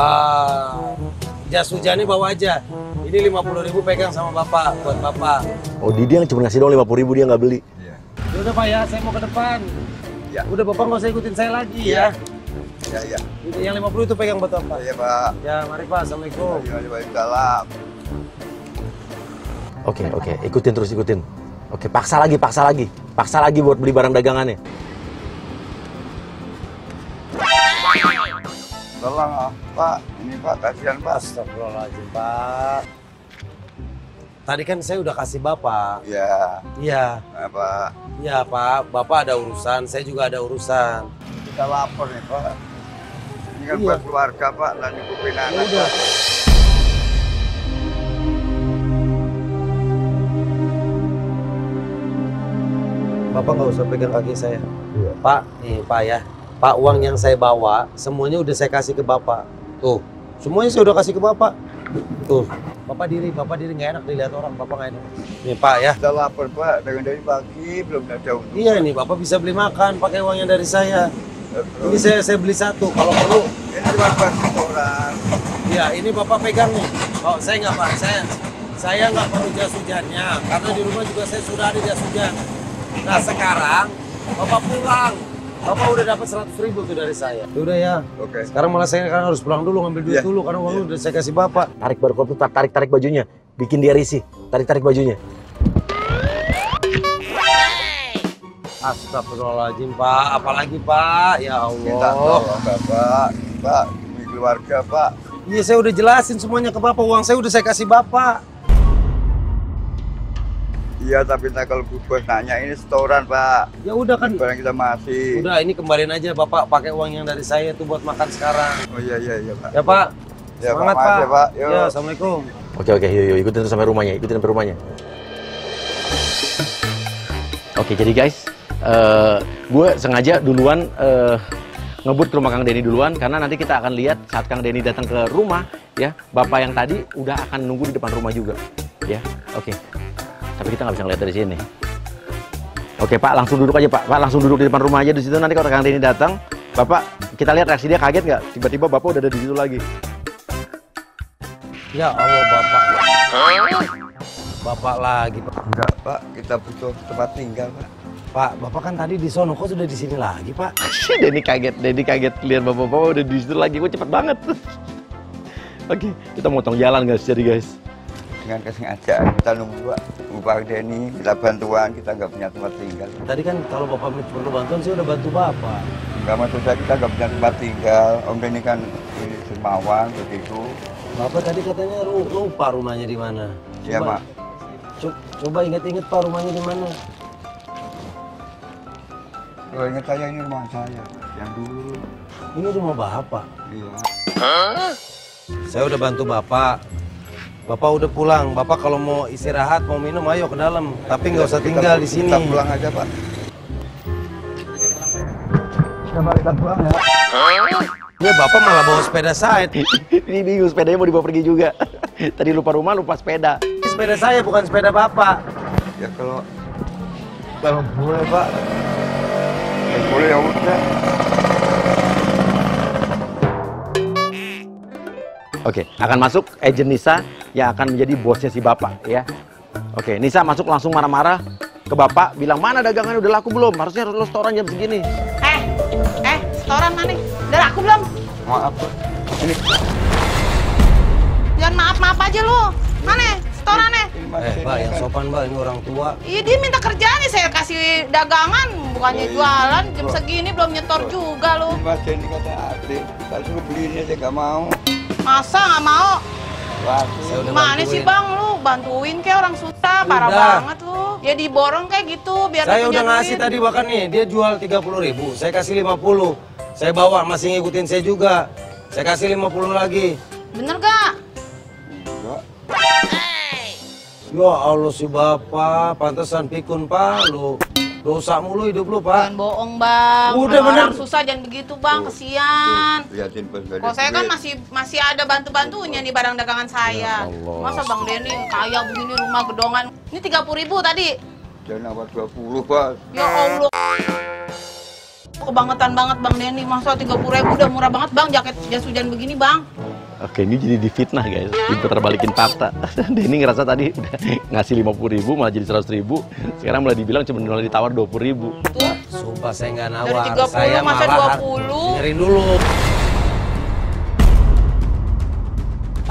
C: jas hujannya bawa aja. Ini 50.000 pegang sama Bapak, buat Bapak.
D: Oh, dia yang cuma ngasih doang 50.000, dia nggak beli.
J: ya.
C: Ya udah Pak ya, saya mau ke depan.
J: Ya.
C: Udah Bapak nggak usah ikutin saya lagi ya.
J: Iya.
C: Yang 50 itu pegang buat apa?
J: Iya, Pak.
C: Ya, mari Pak. Assalamualaikum.
J: Waalaikumsalam.
H: Oke, ikutin terus, ikutin. Oke, paksa lagi buat beli barang dagangannya.
J: Tolong, Pak. Ini Pak, kasihan Pak.
C: Astagfirullahaladzim, Pak. Tadi kan saya udah kasih Bapak.
J: Iya.
C: Iya.
J: Pak.
C: Iya, Pak. Bapak ada urusan, saya juga ada urusan.
J: Kita lapor nih, Pak. Ini kan
C: Iya.
J: buat keluarga, Pak. Dan nyukupin anak.
C: Udah. Bapak nggak usah pegang kaki saya.
J: Iya.
C: Pak, nih Pak ya. Pak, uang yang saya bawa, semuanya udah saya kasih ke Bapak. Tuh, semuanya saya udah kasih ke Bapak. Tuh, Bapak diri nggak enak dilihat orang, Bapak nggak enak. Nih Pak ya.
J: Kita lapor, Pak. Dari pagi belum ada untung.
C: Iya nih, Bapak bisa beli makan pakai uangnya dari saya. Ini saya beli satu, kalau perlu.
J: Ini cuma buat orang.
C: Ya, ini Bapak pegang nih. Oh, saya nggak Pak, saya nggak perlu jas hujannya, karena di rumah juga saya sudah ada jas hujan. Nah sekarang Bapak pulang, Bapak udah dapat 100.000 tuh dari saya. Udah ya.
J: Oke.
C: Sekarang malah saya kan harus pulang dulu ngambil duit dulu karena uang udah saya kasih Bapak.
H: Tarik baru tarik bajunya, bikin dia risih. Tarik bajunya.
C: Astagfirullahaladzim Pak, apalagi Pak, ya
J: Minta
C: Allah.
J: tolong, Bapak. Pak, demi keluarga, Pak.
C: Iya saya udah jelasin semuanya ke Bapak, uang saya udah saya kasih Bapak.
J: Iya, tapi kalau bos nanya ini setoran, Pak.
C: Ya udah kan.
J: Barang kita masih.
C: Udah ini kembaliin aja Bapak, pakai uang yang dari saya tuh buat makan sekarang.
J: Oh iya, Pak.
C: Ya Pak.
J: Ya,
C: Semangat
J: Pak.
C: Pak.
J: Ya, Pak. Yuk.
C: Ya, Assalamualaikum.
H: Oke, yuk, ikutin terus sampai rumahnya, Oke, jadi guys, gue sengaja duluan ngebut ke rumah Kang Denny duluan, karena nanti kita akan lihat saat Kang Denny datang ke rumah, ya, Bapak yang tadi udah akan nunggu di depan rumah juga, ya, oke. Tapi kita nggak bisa ngeliat dari sini. Oke Pak, langsung duduk aja Pak. Pak langsung duduk di depan rumah aja di situ. Nanti kalau Kang Denny datang, Bapak kita lihat reaksi dia, kaget nggak? Tiba-tiba Bapak udah ada di situ lagi.
C: Ya Allah Bapak. Bapak lagi Pak.
J: Enggak, Pak. Kita butuh tempat tinggal, Pak.
C: Pak, Bapak kan tadi di sono, kok sudah di sini lagi Pak?
H: Denny kaget lihat Bapak udah di situ lagi. Gue cepet banget. Oke, kita motong jalan guys, jadi guys.
J: Dengan kesengajaan kita nunggu, Pak. Pak Denny, kita bantuan, kita nggak punya tempat tinggal.
C: Tadi kan kalau Bapak perlu bantuan, saya udah bantu Bapak.
J: Nggak, maksud saya kita nggak punya tempat tinggal. Om Denny kan ini Semawan, begitu.
C: Bapak tadi katanya lupa rumahnya di mana.
J: Iya, Mak.
C: Coba ingat-ingat Pak rumahnya di mana.
J: Kalau ingat saya ini rumah saya, yang dulu.
C: Ini rumah Bapak.
J: Iya.
C: Saya udah bantu Bapak. Bapak udah pulang. Bapak kalau mau istirahat, mau minum, ayo ke dalam. Tapi nggak usah tinggal di sini.
J: Kita pulang aja, Pak. Kita pulang ya.
C: Ya Bapak malah bawa sepeda saya.
H: Ini bingung, sepedanya mau dibawa pergi juga. Tadi lupa rumah, lupa sepeda.
C: Ini sepeda saya, bukan sepeda Bapak.
J: Ya kalau boleh, Pak. Ya boleh, ya udah.
H: Oke, akan masuk agent Nisa yang akan menjadi bosnya si Bapak, ya. Oke, Nisa masuk langsung marah-marah ke Bapak, bilang, mana dagangannya udah laku belum? Harusnya lo setoran jam segini.
G: Setoran mana? Udah laku belum?
J: Maaf, Pak. Ini.
G: Jangan maaf-maaf aja lu. Mana setorannya?
C: Pak, yang sopan Pak, ini orang tua.
G: Iya dia minta kerjaan nih, saya kasih dagangan, bukannya jualan. Jam segini belum nyetor juga lu.
J: Mas Denny kata adik, kita suruh beli ini aja nggak mau.
G: Masa nggak mau?
C: Saya udah
G: Gimana
C: bantuin.
G: sih bang lu? Bantuin kayak orang susah, parah
C: Udah.
G: banget lu. Ya diborong kayak gitu biar
C: Saya
G: dia
C: udah
G: punya
C: ngasih
G: duit.
C: tadi bahkan nih, dia jual 30.000, saya kasih 50. Saya bawa, masih ngikutin saya juga. Saya kasih 50 lagi.
G: Bener gak?
J: Enggak.
C: Ya Allah si Bapak, pantesan pikun Pak lu. Dosa mulu hidup lu Pak.
G: Jangan bohong bang.
C: Udah,
G: Sama
C: bener.
G: orang susah jangan begitu bang, kesian.
J: Lihatin pas nggak ada
G: Kalau saya kan
J: duit.
G: masih ada bantu-bantunya nih barang dagangan saya. Masa Bang Denny kaya begini rumah gedongan. Ini 30.000 tadi.
J: Jangan awal 20, Pak.
G: Ya Allah. Kebangetan banget Bang Denny. Masa 30.000 udah murah banget Bang, jaket jas hujan begini Bang.
H: Oke, ini jadi difitnah guys, diputar balikin fakta. Denny ngerasa tadi udah ngasih 50.000 malah jadi 100.000. Sekarang malah dibilang cuma malah ditawar 20.000.
G: Tuh.
C: Sumpah saya nggak
G: Dari
C: nawar.
G: 30
C: Saya
G: masa
C: malah
G: 20.
C: dengerin dulu.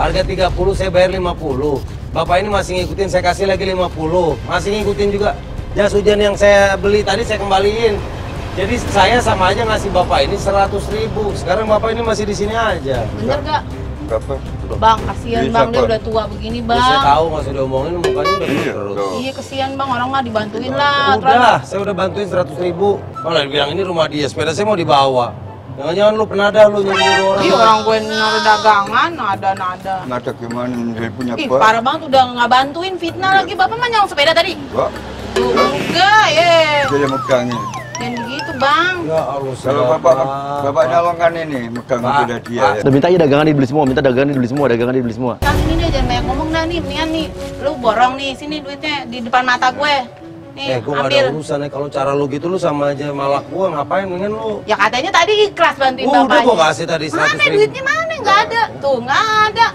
C: Harga 30 saya bayar 50. Bapak ini masih ngikutin, saya kasih lagi 50. Masih ngikutin juga. Jas hujan yang saya beli tadi saya kembaliin. Jadi saya sama aja ngasih Bapak ini 100.000. Sekarang Bapak ini masih di sini aja.
G: Bener gak?
J: Berapa?
G: Bang, kasihan Bang, dia udah tua begini
C: Ya, saya
G: Bang.
C: tahu nggak usah diomongin, mukanya udah terus.
G: Iya kesian Bang, orang mah dibantuin lah.
C: Udah, saya udah bantuin 100.000. Malah bilang ini rumah dia, sepeda saya mau dibawa. Jangan-jangan lu penadah lu nyuruh orang.
G: Iya orang gue naruh dagangan, nada.
J: Nada gimana? Dia punya
G: Ih
J: apa?
G: parah banget udah nggak bantuin, fitnah lagi. Bapak mah nyolong sepeda tadi.
J: Pak,
G: Tuh enggak,
J: dia megangin.
G: jangan begitu Bang.
C: Ya Allah,
J: Kalau bapak nyalonkan ini, megang sepeda dia. Ya.
H: Udah minta aja dagangan dibeli semua, minta dagangan dibeli semua, dagangan dibeli semua.
G: Kang ini nih jangan banyak ngomong dah nih, mendingan nih lu borong nih, sini duitnya di depan mata gue. Nih,
C: gue gak ada urusan nih, kalau cara lu gitu lu sama aja malak gua, ngapain mendingan lu?
G: Ya katanya tadi ikhlas bantuin bapaknya.
C: Udah gua kasih tadi 100.000.
G: Mana duitnya mana? Nggak ada. Tuh nggak ada.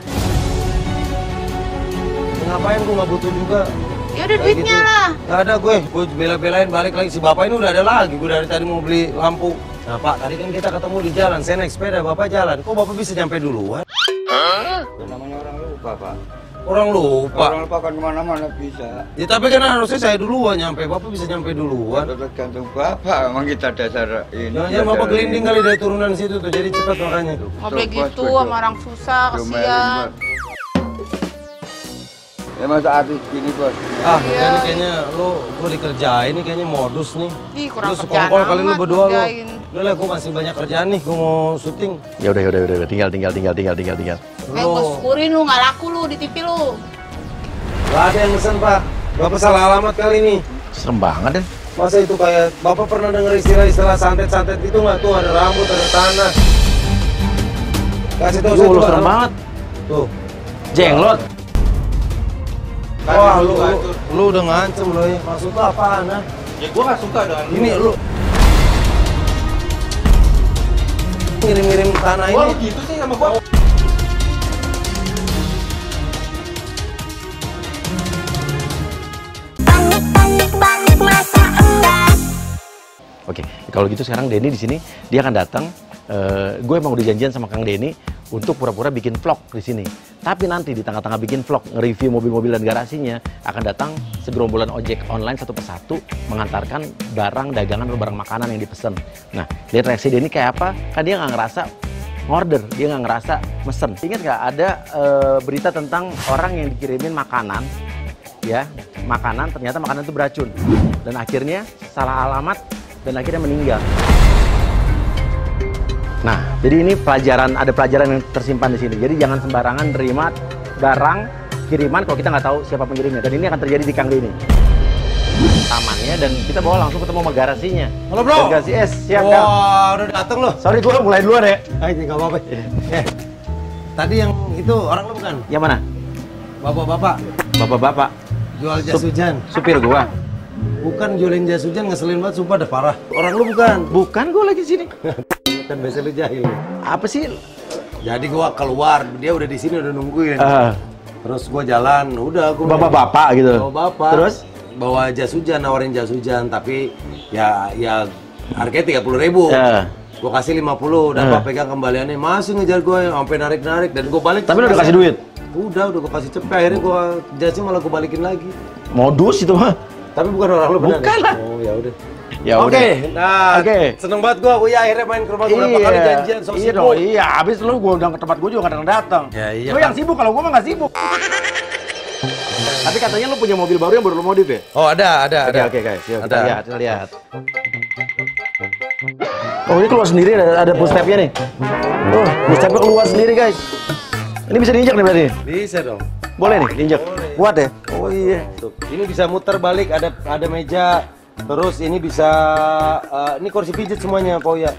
C: Ngapain gua nggak butuh juga?
G: Ya udah duitnya lah.
C: Gak ada gue bela-belain balik lagi, si bapak ini udah ada lagi, gue dari tadi mau beli lampu. Nah Pak, tadi kan kita ketemu di jalan, saya naik sepeda, bapak jalan, kok bapak bisa nyampe duluan?
J: Namanya orang lupa, Pak.
C: Orang lupa?
J: Orang lupa kan kemana-mana bisa.
C: Ya tapi kan harusnya saya duluan nyampe, bapak bisa nyampe duluan.
J: Tergantung bapak, emang kita dasar ini.
C: Jangan-jangan bapak gelinding kali dari turunan situ tuh, jadi cepat makanya.
G: Nggak boleh gitu sama orang susah, kasihan.
J: Ya masa artis gini bos.
C: Ah, ini kayaknya lu dikerjain nih, kayaknya modus nih.
G: Ih, kurang
C: Lu
G: kerjaan
C: sekongkol kali lu
G: amat
C: berdua lu.
G: ngerjain.
C: Udah lah, gue masih banyak kerjaan nih, gue mau syuting.
H: Ya udah, tinggal.
G: Gue syukurin lu, nggak laku lu di TV lu.
C: Gak ada yang pesen Pak, bapak salah alamat kali ini.
H: Serem banget deh.
C: Masa itu kayak, bapak pernah denger istilah-istilah santet-santet itu nggak tuh, ada rambut, ada tanah. Kasih tau saya
H: Lu
C: tuh,
H: serem
C: apa?
H: banget.
C: Tuh.
H: Jenglot.
C: Wah, lu udah ngancem lo ya. Maksud lu apaan, ah?
I: Ya gua nggak suka dengan
C: Ini lu ngirim-ngirim tanah
I: Wah,
C: ini.
I: lu gitu sih sama gua.
H: Oke, kalau gitu sekarang Denny di sini dia akan datang. Gue emang udah janjian sama Kang Denny untuk pura-pura bikin vlog di sini. Tapi nanti di tengah-tengah bikin vlog, nge-review mobil-mobil dan garasinya, akan datang segerombolan ojek online satu persatu mengantarkan barang dagangan atau barang makanan yang dipesan. Nah, lihat reaksi Denny kayak apa? Kan dia nggak ngerasa order, dia nggak ngerasa mesen. Ingat nggak ada berita tentang orang yang dikirimin makanan, ya, makanan ternyata makanan itu beracun dan akhirnya salah alamat dan akhirnya meninggal. Nah, jadi ini pelajaran, ada pelajaran yang tersimpan di sini. Jadi jangan sembarangan terima barang kiriman kalau kita nggak tahu siapa pengirimnya. Dan ini akan terjadi di Kang Denny. Tamannya dan kita bawa langsung ketemu sama garasinya.
C: Halo bro.
H: Garasi S, siap Kang.
C: Wah, udah dateng loh.
H: Sorry gua mulai duluan ya.
C: Ini nggak apa-apa. Tadi yang itu orang lu bukan?
H: Yang mana?
C: Bapak-bapak.
H: Bapak-bapak.
C: Jual jas hujan.
H: Supir gua.
C: Bukan jualin jas hujan, ngeselin banget, sumpah dah parah. Orang lu bukan?
H: Bukan, gua lagi sini.
C: Kan biasa lu jahil.
H: Apa sih?
C: Jadi gua keluar, dia udah di sini udah nungguin. Terus gua jalan, udah gua
H: Bapak-bapak gitu.
C: Bapak.
H: Terus?
C: Bawa jas hujan, nawarin jas hujan, tapi ya harganya 30.000. Gua kasih 50, dan Bapak pegang kembaliannya, masih ngejar gua sampai narik-narik dan gua balik.
H: Tapi lu udah kasih duit?
C: Udah gua kasih cepet, akhirnya gua jasnya malah gua balikin lagi.
H: Modus itu mah.
C: Tapi bukan orang lu benar.
H: Bukan lah.
C: Oh, ya udah.
H: Ya
C: Oke, nah, seneng banget gua ya akhirnya main ke rumah gua berapa kali janjian, so
H: iya
C: sibuk.
H: dong, iya, abis lu gua undang ke tempat gua juga kadang datang.
C: Ya, iya,
H: lu yang sibuk, kalau gua mah nggak sibuk. Tapi katanya lu punya mobil baru yang baru lu modif ya?
C: Oh ada.
H: Oke guys, yuk kita lihat. Oh ini keluar sendiri, ada push stepnya nih. Oh, push stepnya keluar sendiri guys. Ini bisa diinjak nih berarti?
C: Bisa dong.
H: Boleh nih, diinjak. Kuat ya? Oh iya.
C: Tuh, ini bisa muter balik, ada meja. Terus ini bisa, ini kursi pijat semuanya, Pak Uya.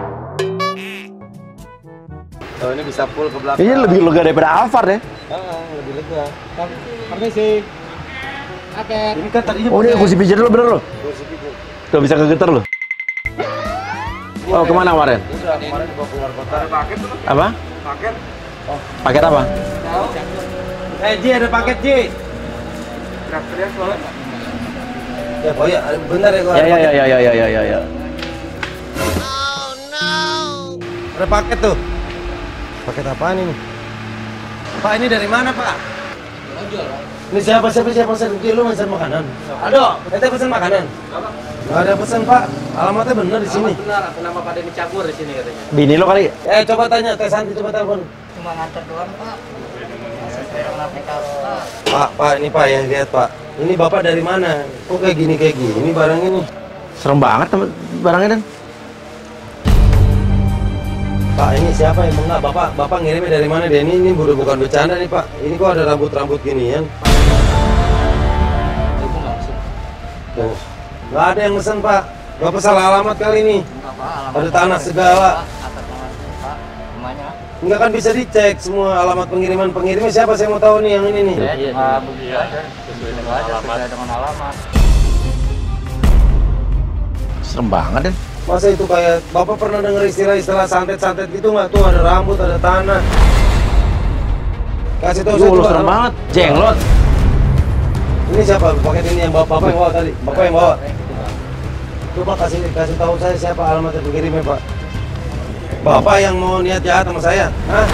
C: Oh, ini bisa full ke belakang.
H: Ini lebih lega daripada Alphard ya?
C: Lebih lega.
I: Permisi. Oke.
C: Ini kan tadinya
H: Oh ini kursi pijat lo bener lo?
C: kursi pijat.
H: Gak bisa kegeter lo? Oh kemana kemarin?
C: Udah, kemarin dibawa keluar kota. Ada paket tuh.
H: Apa?
C: Paket.
H: Oh. Paket apa?
C: Ji, ada paket Ji. Teriak-teriak soalnya. Ya, Pak Uya, bentar ya gua.
H: Ya.
C: Ada paket tuh. Paket apaan ini? Pak, ini dari mana, Pak? Ini siapa pesan? Lu pesan makanan? Aduh, ente pesan makanan? Nggak ada pesan, Pak. Alamatnya bener di sini.
I: Benar, kenapa pada dicabur di sini katanya?
D: Bini lo kali.
C: Coba tanya, Teh Santi, coba telepon.
K: Cuma nganter doang, Pak.
C: Pak, ini Pak ya, lihat Pak. Ini Bapak dari mana? Kok kayak gini barang ini?
D: Serem banget barangnya, Dan.
C: Pak, ini siapa yang enggak? Bapak ngirimnya dari mana deh? Ini udah bukan bercanda nih, Pak. Ini kok ada rambut-rambut ginian? Tuh. Nggak ada yang mesen, Pak. Bapak salah alamat kali ini. Ada tanah segala. Enggak kan bisa dicek semua alamat pengirimnya siapa, saya mau tahu nih yang ini nih.
K: Dengan alamat.
D: Serem banget, Dan.
C: Masa itu kayak Bapak pernah dengar istilah santet-santet gitu nggak? Tuh ada rambut, ada tanah. Kasih tahu saya coba.
D: Serem banget. Jenglot.
C: Ini siapa? Paket ini yang Bapak yang bawa tadi. Bapak yang bawa. Coba kasih tahu saya siapa alamatnya pengirimnya, Pak. Bapak yang mau niat jahat sama saya? Hah?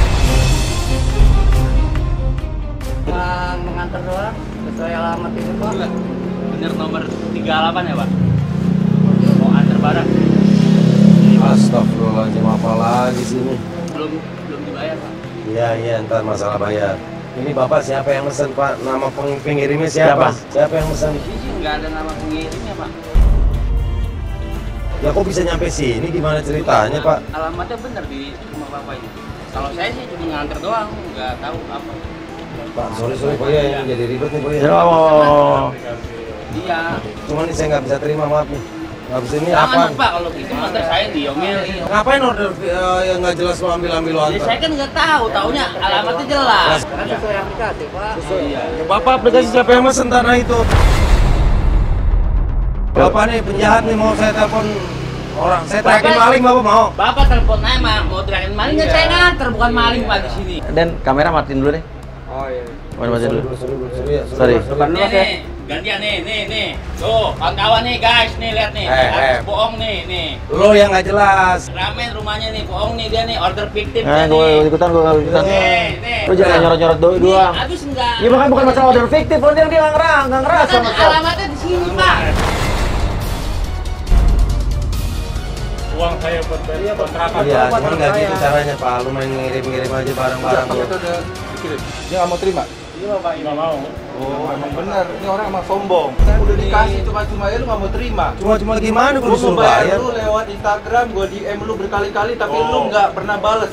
K: Mengantar doang, sesuai alamat ini, Pak.
I: Bener nomor 38 ya, Pak? Mau antar barang.
C: Astagfirullahaladzim, apa lagi sini?
I: Belum dibayar, Pak.
C: Iya, ntar masalah bayar. Ini Bapak siapa yang mesen, Pak? Nama pengirimnya siapa? Siapa yang mesen?
I: Ini nggak ada nama pengirimnya, Pak.
C: Ya kok bisa nyampe sini? Gimana ceritanya, Pak?
I: Alamatnya bener di rumah Bapak ini. Kalau saya sih cuma nganter doang, nggak tahu apa.
C: Pak, sorry Pak ya, yang jadi ribet nih Pak ya.
I: Iya.
C: Cuman ini saya nggak bisa terima, maaf nih. Nggak bisa ini
I: Jangan,
C: apaan?
I: Pak, kalau gitu masa saya diomelin.
C: Ngapain order yang nggak jelas lo ambil
I: Ya,
C: antar?
I: saya kan nggak tahu, taunya alamatnya jelas.
K: Kan sesuai aplikasi, Pak.
I: Iya.
C: Ya, Bapak aplikasi siapa yang mesen tanah itu? Bapak nih penjahat nih, mau saya telepon orang. Saya teriakin maling, Bapak mau?
I: Bapak telepon aja, mau teriakin maling nggak? Saya nganter, bukan maling, Pak, di sini.
D: Dan kamera matiin dulu deh.
I: Oh iya.
D: Matiin dulu.
C: Sorry.
I: Nih, gantian nih. Tuh, kawan-kawan nih guys, nih lihat nih. Bohong nih.
C: Lo yang nggak jelas.
I: Ramen rumahnya nih, bohong nih dia nih, order fiktif
D: Gue ikutan.
I: Nih.
D: Lu jangan nyorot-nyorot doang.
I: Habis enggak?
D: Ya bukan masalah order fiktif, dia nggak ngerasa.
I: Kan alamatnya di sini, Pak.
B: Uang saya buat bayar kontrakan.
C: Iya, cuman nggak gitu caranya, Pak. Lu main ngirim aja barang-barang.
I: Dia nggak mau terima.
B: Iya, Pak, nggak mau.
I: Oh, emang benar. Ini orang emang sombong. Udah dikasih cuma-cuma ya lu nggak mau terima.
C: Cuma gimana gue
I: Gua
C: disuruh
I: bayar
C: bayar?
I: lu lewat Instagram, gua DM lu berkali-kali tapi lu nggak pernah bales.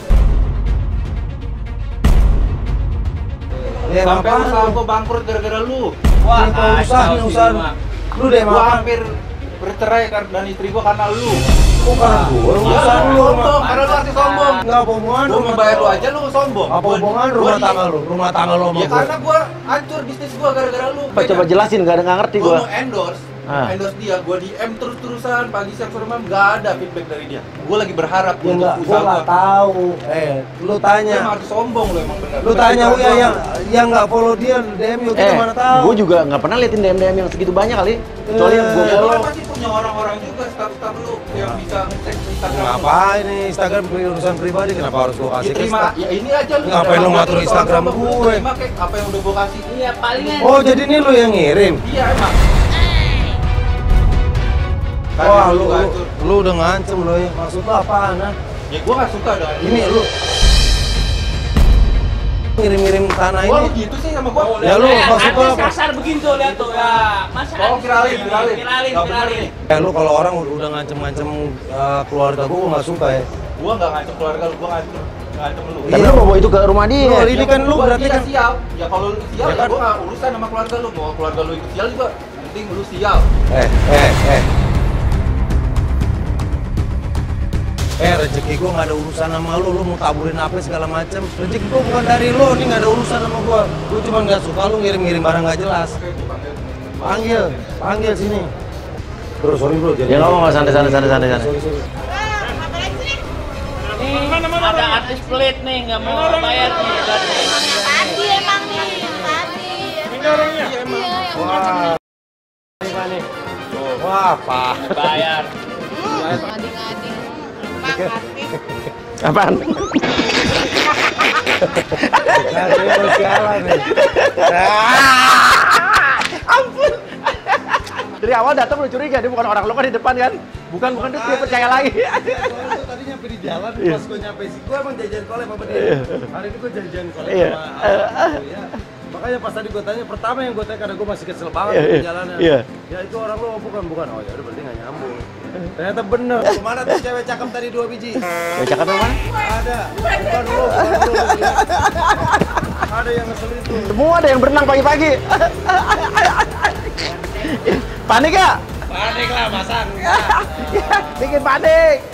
C: Ya,
I: Sampai
C: ngapain
I: usaha
C: lu?
I: gua bangkrut gara-gara lu.
C: Ini usaha. Lu deh
I: Gua
C: makan.
I: hampir bercerai dan istri gua karena lu.
C: Kok karena gue?
I: Ya,
C: Urusan lu.
I: sombong, karena lu arti sombong.
C: Nggak apa hubungan.
I: Gua ngebayar lu aja lu sombong.
C: Apa hubungan rumah tangga lu? Rumah tangga lu sama
I: Ya
C: gue.
I: karena gua hancur bisnis gua gara-gara lu.
D: Pak, coba jelasin, nggak ngerti
I: Gua
D: gua.
I: mau endorse dia, gua DM terus-terusan pagi siang sore malam nggak ada feedback dari dia. Gua lagi berharap
C: Ya
I: untuk
C: nggak, gue
I: usaha
C: nggak
I: gua.
C: tahu. Lu
I: Lu
C: tanya.
I: emang arti sombong lu emang bener.
C: Lu tanya Uya yang nggak follow dia DM yuk kita mana tahu.
D: Gue juga nggak pernah liatin DM yang segitu banyak kali. Kecuali yang gue
I: Ya, lu
D: follow.
I: kan pasti punya orang-orang juga staff-staff lu yang bisa ngecek Instagram.
C: Ngapain nih Instagram urusan pribadi, kenapa harus gue kasih
I: Ya
C: ke
I: terima,
C: staff?
I: ya ini aja lu.
C: Ngapain lu ngatur Instagram
I: Lu
C: gue?
I: terima kayak apa yang udah gua kasih. Iya, palingan.
C: Oh jadi ini lu yang ngirim?
I: Iya emang.
C: Wah lu udah ngancem lu ya, maksud lu apaan? Nah?
I: Ya gua nggak suka dengan
C: Ini lu ngirim-ngirim tanah
I: Wah,
C: ini.
I: lu gitu sih sama gua.
C: Ya lu maksud lu apa?
I: Kasar begini tuh, lihat tuh ya. Masa tolong viralin.
C: Ya lu kalau orang udah ngancem-ngancem keluarga gua nggak suka ya.
I: Gua nggak ngancem keluarga lu, gua ngancem lu.
D: Tapi lu mau bawa itu ke rumah dia.
C: Lu, ini kan lu
I: Gua
C: berarti
I: tidak
C: kan
I: sial. Ya kalau lu sial,
C: Ya
I: ya
C: kan?
I: gua nggak urusan sama keluarga lu. Mau keluarga lu ikut sial juga, penting lu sial.
C: Rezeki gua nggak ada urusan sama lu mau taburin apa segala macem. Rezeki gua bukan dari lu, ini nggak ada urusan sama gua. Gua cuma nggak suka lu ngirim-ngirim barang nggak jelas. Panggil sini. Bro, sorry bro.
D: Ya nggak mau, santai.
I: Ada artis pelit nih, nggak mau bayar nih.
F: Tadi emang nih, tadi.
B: Ini orangnya.
C: Wah, Pak.
I: Bayar.
G: Ngading-ngading. Pak, artis.
D: Apaan?
C: Nah, sialan nih.
H: Ampun. Dari awal datang lu curiga, dia bukan orang lo kan di depan kan? Bukan dia percaya lagi.
C: Soalnya tuh tadi nyampe di jalan, pas gue nyampe sih, gue emang jajan kolek sama dia. Hari ini gue jajan kolek sama aku ya. Makanya pas tadi gue tanya, pertama yang gue tanya karena gue masih kesel banget di jalannya. Ya itu orang lo bukan. Oh ya udah berarti nggak nyambung. Ternyata bener. Kemana tuh cewek cakep tadi 2 biji?
H: Cewek cakep yang mana?
C: Ada. Bukan lo. Ada yang ngeselin tuh.
H: Semua ada yang berenang pagi-pagi. Panik ya?
C: Panik lah, masa enggak.
H: Bikin panik.